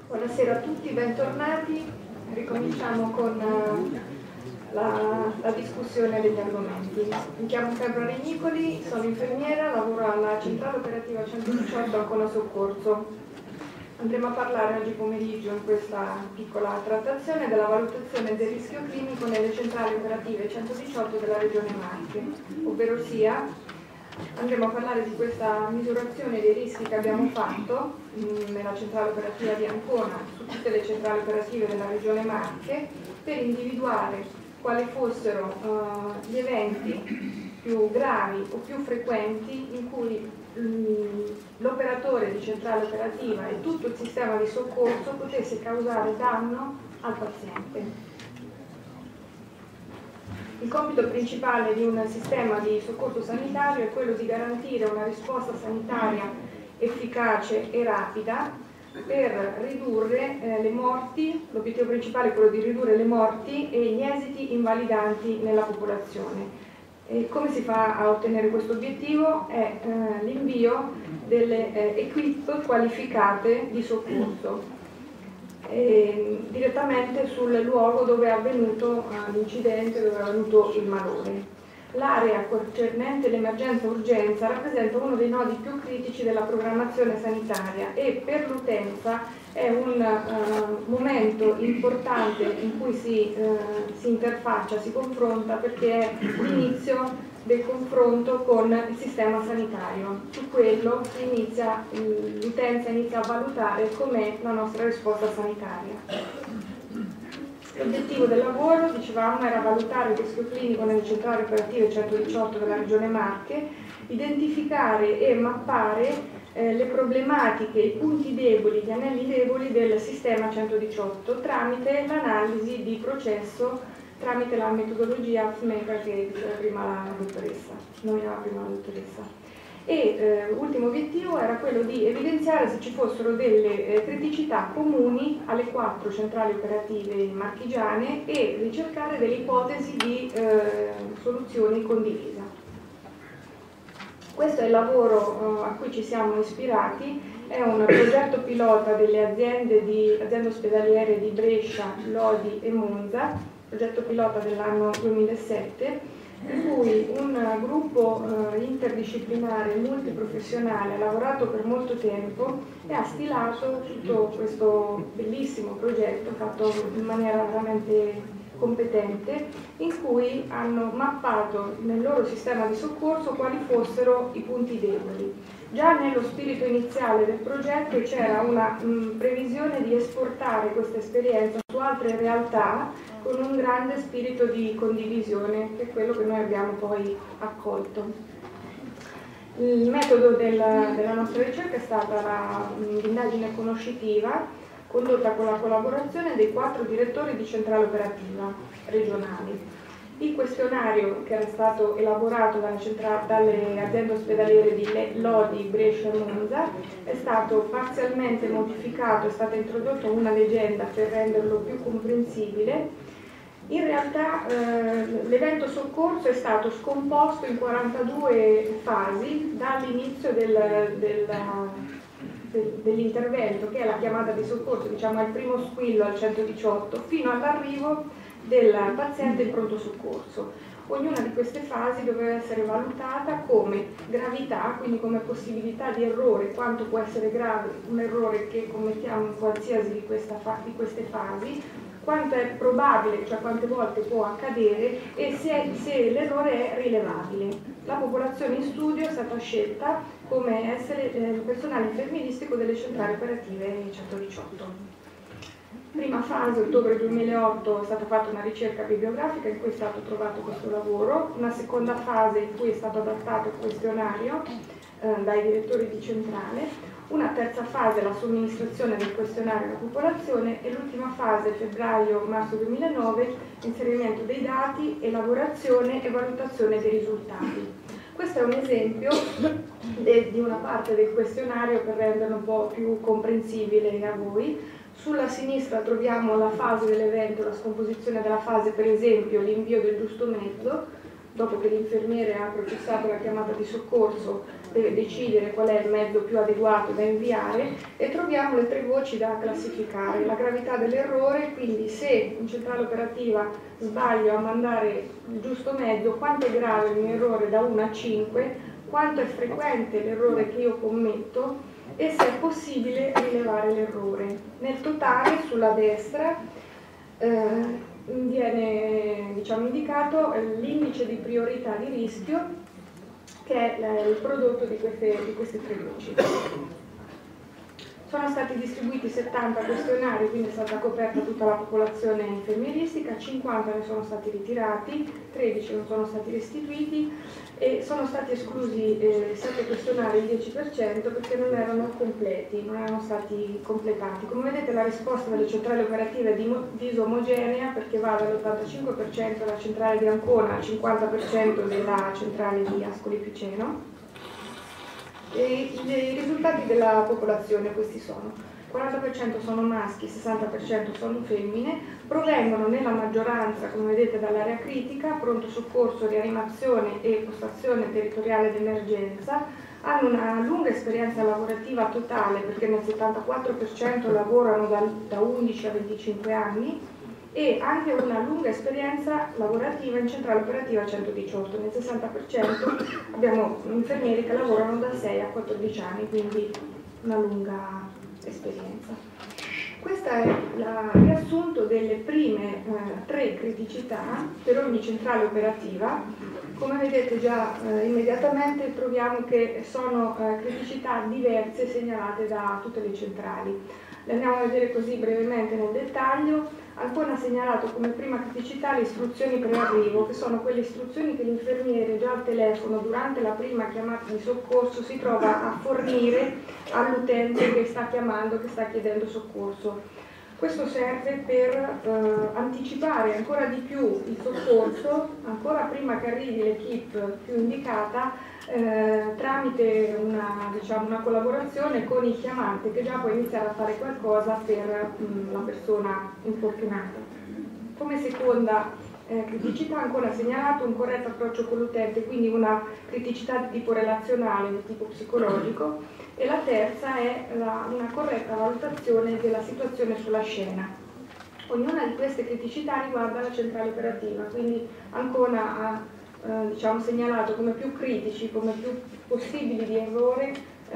Buonasera a tutti, bentornati. Ricominciamo con la discussione degli argomenti. Mi chiamo Febra Regnicoli, sono infermiera, lavoro alla centrale operativa 118 Ancona Soccorso. Andremo a parlare oggi pomeriggio in questa piccola trattazione della valutazione del rischio clinico nelle centrali operative 118 della Regione Marche, ovvero sia andremo a parlare di questa misurazione dei rischi che abbiamo fatto nella centrale operativa di Ancona, su tutte le centrali operative della Regione Marche, per individuare quali fossero gli eventi più gravi o più frequenti in cui l'operatore di centrale operativa e tutto il sistema di soccorso potesse causare danno al paziente. Il compito principale di un sistema di soccorso sanitario è quello di garantire una risposta sanitaria efficace e rapida per ridurre le morti. L'obiettivo principale è quello di ridurre le morti e gli esiti invalidanti nella popolazione. E come si fa a ottenere questo obiettivo? È l'invio delle equip qualificate di soccorso direttamente sul luogo dove è avvenuto l'incidente, dove è avvenuto il malore. L'area concernente l'emergenza urgenza rappresenta uno dei nodi più critici della programmazione sanitaria e per l'utenza è un momento importante in cui si interfaccia, si confronta, perché è l'inizio del confronto con il sistema sanitario. Su quello l'utenza inizia a valutare com'è la nostra risposta sanitaria. L'obiettivo del lavoro, dicevamo, era valutare il rischio clinico nelle centrali operative 118 della Regione Marche, identificare e mappare le problematiche, i punti deboli, gli anelli deboli del sistema 118 tramite l'analisi di processo, tramite la metodologia AFMECA che diceva prima la dottoressa, nominava prima la dottoressa. E l'ultimo obiettivo era quello di evidenziare se ci fossero delle criticità comuni alle 4 centrali operative marchigiane e ricercare delle ipotesi di soluzioni condivise. Questo è il lavoro a cui ci siamo ispirati, è un progetto pilota delle aziende ospedaliere di Brescia, Lodi e Monza, progetto pilota dell'anno 2007, in cui un gruppo interdisciplinare multiprofessionale ha lavorato per molto tempo e ha stilato tutto questo bellissimo progetto fatto in maniera veramente competente, in cui hanno mappato nel loro sistema di soccorso quali fossero i punti deboli. Già nello spirito iniziale del progetto c'era una previsione di esportare questa esperienza su altre realtà con un grande spirito di condivisione, che è quello che noi abbiamo poi accolto. Il metodo della nostra ricerca è stata l'indagine conoscitiva condotta con la collaborazione dei 4 direttori di centrale operativa regionali. Il questionario, che era stato elaborato dalle aziende ospedaliere di Lodi, Brescia e Monza, è stato parzialmente modificato, è stata introdotta una leggenda per renderlo più comprensibile. In realtà l'evento soccorso è stato scomposto in 42 fasi dall'inizio dell'intervento, che è la chiamata di soccorso, diciamo è il primo squillo al 118, fino all'arrivo del paziente in pronto soccorso. Ognuna di queste fasi doveva essere valutata come gravità, quindi come possibilità di errore, quanto può essere grave un errore che commettiamo in qualsiasi di queste fasi, quanto è probabile, cioè quante volte può accadere e se l'errore è rilevabile. La popolazione in studio è stata scelta come essere il personale infermieristico delle centrali operative 118. Prima fase, ottobre 2008, è stata fatta una ricerca bibliografica in cui è stato trovato questo lavoro, una seconda fase in cui è stato adattato il questionario dai direttori di centrale, una terza fase, la somministrazione del questionario alla popolazione e l'ultima fase, febbraio-marzo 2009, inserimento dei dati, elaborazione e valutazione dei risultati. Questo è un esempio di una parte del questionario per renderlo un po' più comprensibile a voi. Sulla sinistra troviamo la fase dell'evento, la scomposizione della fase, per esempio l'invio del giusto mezzo, dopo che l'infermiere ha processato la chiamata di soccorso, deve decidere qual è il mezzo più adeguato da inviare, e troviamo le 3 voci da classificare: la gravità dell'errore, quindi se in centrale operativa sbaglio a mandare il giusto mezzo, quanto è grave il mio errore da 1 a 5, quanto è frequente l'errore che io commetto e se è possibile rilevare l'errore. Nel totale, sulla destra, viene indicato l'indice di priorità di rischio, che è il prodotto di queste 3 voci. Sono stati distribuiti 70 questionari, quindi è stata coperta tutta la popolazione infermieristica, 50 ne sono stati ritirati, 13 non sono stati restituiti e sono stati esclusi 7 questionari, il 10%, perché non erano completi, non erano stati completati. Come vedete, la risposta delle centrali operative è disomogenea, perché va dall'85% della centrale di Ancona al 50% della centrale di Ascoli Piceno. E i risultati della popolazione questi sono: 40% sono maschi, 60% sono femmine, provengono nella maggioranza, come vedete, dall'area critica, pronto soccorso, rianimazione e postazione territoriale d'emergenza, hanno una lunga esperienza lavorativa totale, perché nel 74% lavorano da 11 a 25 anni, e anche una lunga esperienza lavorativa in centrale operativa 118. Nel 60% abbiamo infermieri che lavorano da 6 a 14 anni, quindi una lunga esperienza. Questo è il riassunto delle prime 3 criticità per ogni centrale operativa. Come vedete già immediatamente troviamo che sono criticità diverse segnalate da tutte le centrali. Le andiamo a vedere così brevemente nel dettaglio. Ancona ha segnalato come prima criticità le istruzioni prearrivo, che sono quelle istruzioni che l'infermiere già al telefono durante la prima chiamata di soccorso si trova a fornire all'utente che sta chiamando, che sta chiedendo soccorso. Questo serve per anticipare ancora di più il soccorso, ancora prima che arrivi l'equipe più indicata, tramite una collaborazione con il chiamante, che già può iniziare a fare qualcosa per la persona infortunata. Come seconda criticità, ancora ha segnalato un corretto approccio con l'utente, quindi una criticità di tipo relazionale, di tipo psicologico, e la terza è una corretta valutazione della situazione sulla scena. Ognuna di queste criticità riguarda la centrale operativa, quindi Ancona ha segnalato come più critici, come più possibili di errore,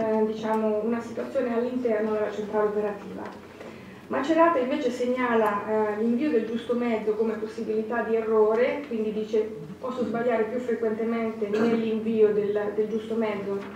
una situazione all'interno della centrale operativa. Macerata invece segnala l'invio del giusto mezzo come possibilità di errore, quindi dice: posso sbagliare più frequentemente nell'invio del giusto mezzo.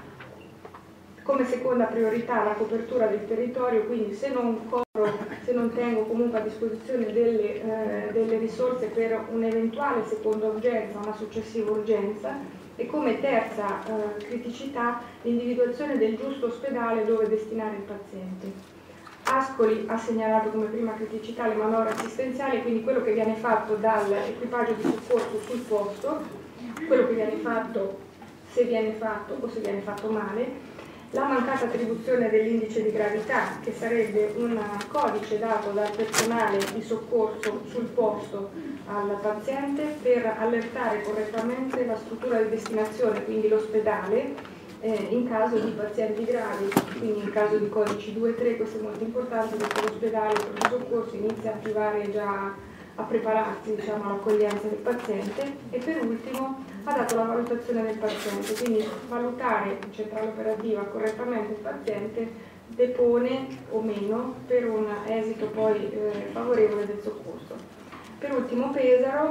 Come seconda priorità la copertura del territorio, quindi se non tengo comunque a disposizione delle risorse per un'eventuale seconda urgenza, una successiva urgenza. E come terza criticità l'individuazione del giusto ospedale dove destinare il paziente. Ascoli ha segnalato come prima criticità le manovre assistenziali, quindi quello che viene fatto dall'equipaggio di soccorso sul posto, quello che viene fatto, se viene fatto o se viene fatto male. La mancata attribuzione dell'indice di gravità, che sarebbe un codice dato dal personale di soccorso sul posto al paziente per allertare correttamente la struttura di destinazione, quindi l'ospedale, in caso di pazienti gravi, quindi in caso di codici 2 e 3. Questo è molto importante perché l'ospedale per il soccorso inizia a attivare già, a prepararsi all'accoglienza del paziente. E per ultimo ha dato la valutazione del paziente, quindi valutare in centrale operativa correttamente il paziente depone o meno per un esito poi favorevole del soccorso. Per ultimo Pesaro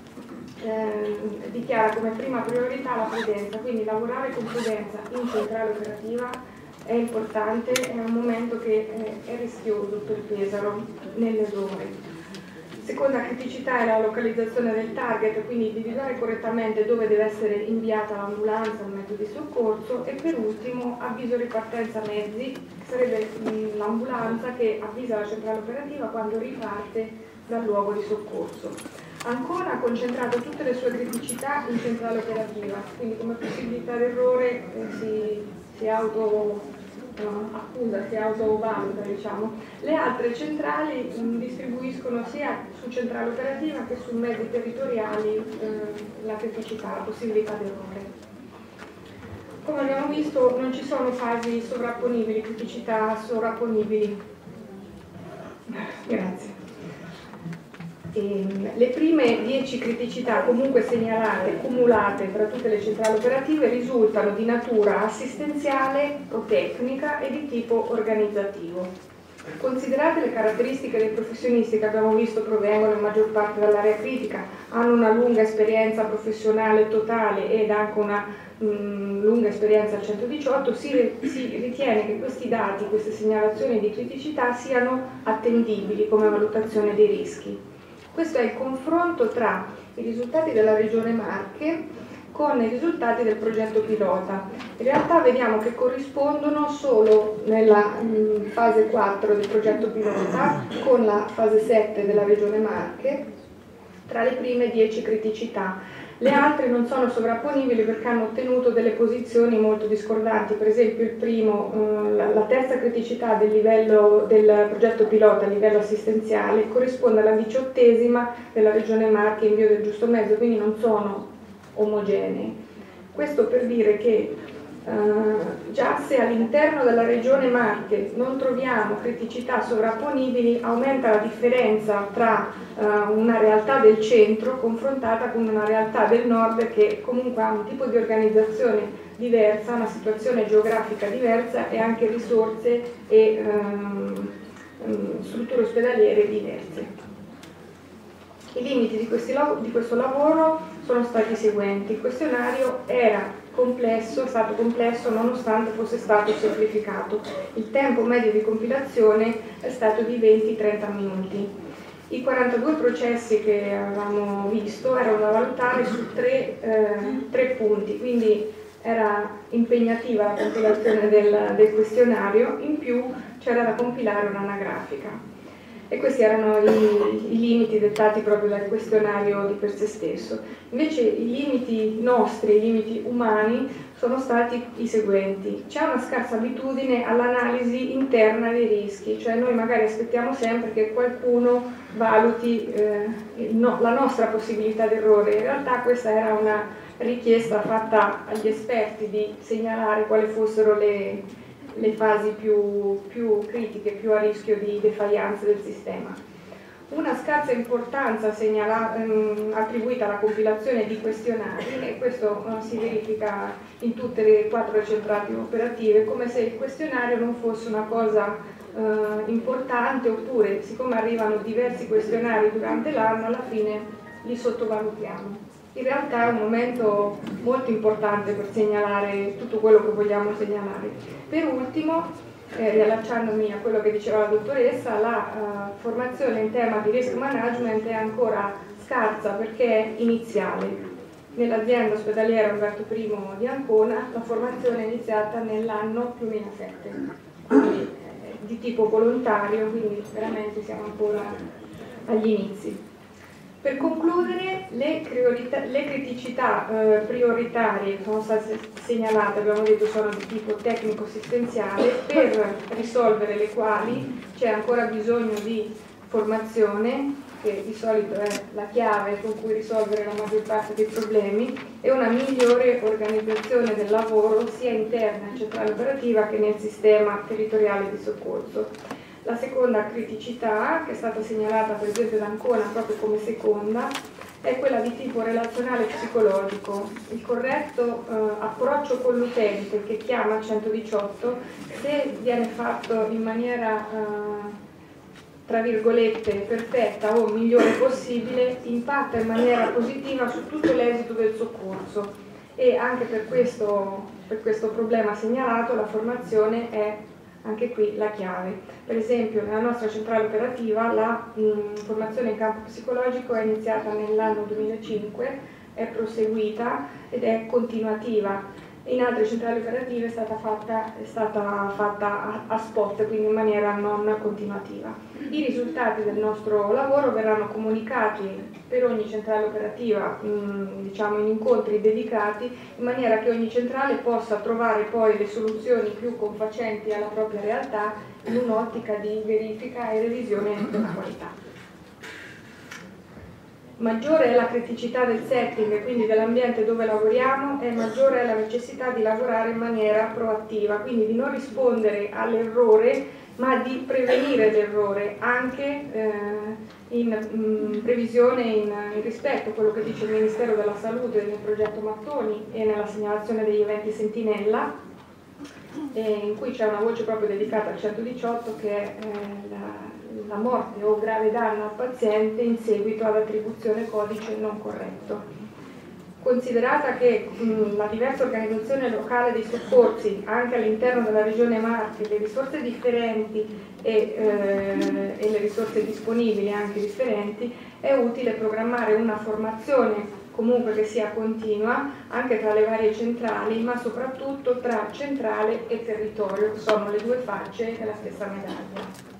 dichiara come prima priorità la prudenza, quindi lavorare con prudenza in centrale operativa è importante, è un momento che è rischioso per Pesaro nell'errore. Seconda criticità è la localizzazione del target, quindi individuare correttamente dove deve essere inviata l'ambulanza, il mezzo di soccorso. E per ultimo avviso ripartenza mezzi, che sarebbe l'ambulanza che avvisa la centrale operativa quando riparte dal luogo di soccorso. Ancora ha concentrato tutte le sue criticità in centrale operativa, quindi come possibilità d'errore si accusa, si autovaluta, diciamo. Le altre centrali distribuiscono sia su centrale operativa che su mezzi territoriali la criticità, la possibilità d'errore. Come abbiamo visto non ci sono fasi sovrapponibili, criticità sovrapponibili. Grazie. Le prime 10 criticità comunque segnalate, cumulate tra tutte le centrali operative, risultano di natura assistenziale o tecnica e di tipo organizzativo. Considerate le caratteristiche dei professionisti che abbiamo visto provengono in maggior parte dall'area critica, hanno una lunga esperienza professionale totale ed anche una lunga esperienza al 118, si ritiene che questi dati, queste segnalazioni di criticità siano attendibili come valutazione dei rischi. Questo è il confronto tra i risultati della Regione Marche con i risultati del progetto pilota. In realtà vediamo che corrispondono solo nella fase 4 del progetto pilota con la fase 7 della Regione Marche tra le prime 10 criticità. Le altre non sono sovrapponibili perché hanno ottenuto delle posizioni molto discordanti. Per esempio la terza criticità del livello del progetto pilota a livello assistenziale corrisponde alla 18ª della Regione Marche in via del giusto mezzo, quindi non sono omogenei. Questo per dire che già se all'interno della Regione Marche non troviamo criticità sovrapponibili, aumenta la differenza tra una realtà del centro confrontata con una realtà del nord che comunque ha un tipo di organizzazione diversa, una situazione geografica diversa e anche risorse e strutture ospedaliere diverse. I limiti di questo lavoro sono stati i seguenti. Il questionario era complesso, è stato complesso nonostante fosse stato semplificato. Il tempo medio di compilazione è stato di 20-30 minuti. I 42 processi che avevamo visto erano da valutare su tre punti, quindi era impegnativa la compilazione del questionario, in più c'era da compilare un'anagrafica. E questi erano i limiti dettati proprio dal questionario di per sé stesso. Invece i limiti nostri, i limiti umani, sono stati i seguenti. C'è una scarsa abitudine all'analisi interna dei rischi, cioè noi magari aspettiamo sempre che qualcuno valuti la nostra possibilità d'errore. In realtà questa era una richiesta fatta agli esperti di segnalare quali fossero le fasi più critiche, più a rischio di defaillance del sistema. Una scarsa importanza attribuita alla compilazione di questionari, e questo si verifica in tutte le 4 centrali operative, come se il questionario non fosse una cosa importante, oppure siccome arrivano diversi questionari durante l'anno, alla fine li sottovalutiamo. In realtà è un momento molto importante per segnalare tutto quello che vogliamo segnalare. Per ultimo, riallacciandomi a quello che diceva la dottoressa, la formazione in tema di risk management è ancora scarsa perché è iniziale. Nell'azienda ospedaliera Umberto I di Ancona la formazione è iniziata nell'anno 2007, quindi di tipo volontario, quindi veramente siamo ancora agli inizi. Per concludere, le criticità prioritarie che sono state segnalate, abbiamo detto, sono di tipo tecnico-assistenziale, per risolvere le quali c'è ancora bisogno di formazione, che di solito è la chiave con cui risolvere la maggior parte dei problemi, e una migliore organizzazione del lavoro sia interna in centrale operativa che nel sistema territoriale di soccorso. La seconda criticità, che è stata segnalata per esempio da Ancona proprio come seconda, è quella di tipo relazionale psicologico. Il corretto approccio con l'utente che chiama 118, se viene fatto in maniera tra virgolette perfetta o migliore possibile, impatta in maniera positiva su tutto l'esito del soccorso, e anche per questo problema segnalato la formazione è anche qui la chiave. Per esempio nella nostra centrale operativa la formazione in campo psicologico è iniziata nell'anno 2005, è proseguita ed è continuativa. in altre centrali operative è stata fatta a spot, quindi in maniera non continuativa. I risultati del nostro lavoro verranno comunicati per ogni centrale operativa, diciamo in incontri dedicati, in maniera che ogni centrale possa trovare poi le soluzioni più confacenti alla propria realtà in un'ottica di verifica e revisione della qualità. Maggiore è la criticità del setting e quindi dell'ambiente dove lavoriamo e maggiore è la necessità di lavorare in maniera proattiva, quindi di non rispondere all'errore ma di prevenire l'errore anche in previsione, in rispetto a quello che dice il Ministero della Salute nel progetto Mattoni e nella segnalazione degli eventi sentinella, in cui c'è una voce proprio dedicata al 118 che è la morte o grave danno al paziente in seguito ad attribuzione codice non corretto. Considerata che la diversa organizzazione locale dei soccorsi, anche all'interno della regione Marche, le risorse differenti e le risorse disponibili anche differenti, è utile programmare una formazione comunque che sia continua anche tra le varie centrali, ma soprattutto tra centrale e territorio, che sono le due facce della stessa medaglia.